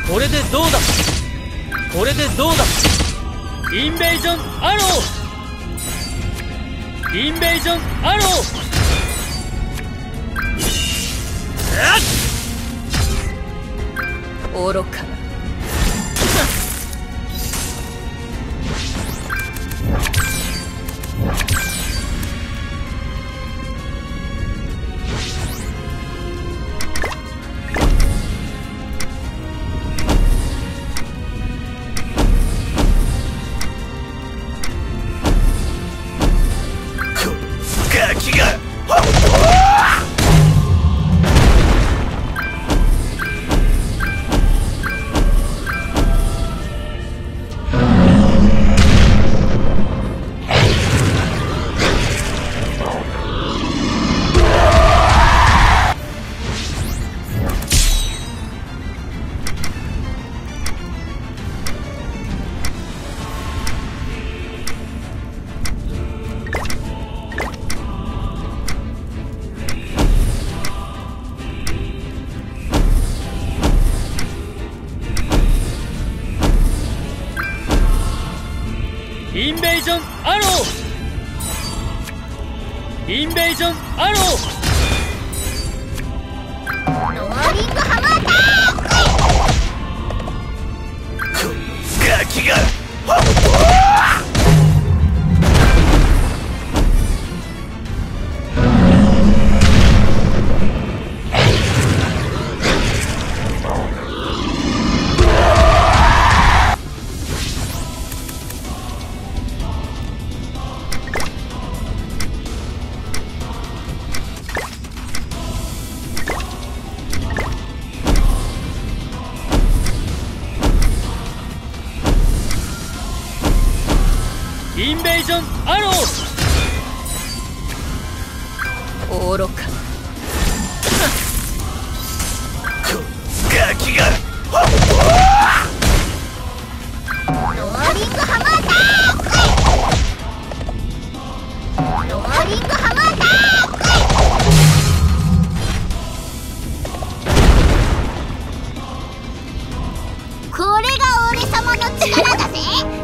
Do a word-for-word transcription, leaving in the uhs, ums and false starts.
これでどうだ。これでどうだ。インベージョンアロー。インベージョンアロー。 愚かな。 ガキがインベージョンアロー。インベージョンアロー。 ローリングハマータガキがインベージョンアロー。 愚かな。 ガキがローリングハマータローリングハマータこれが俺様の力だぜ。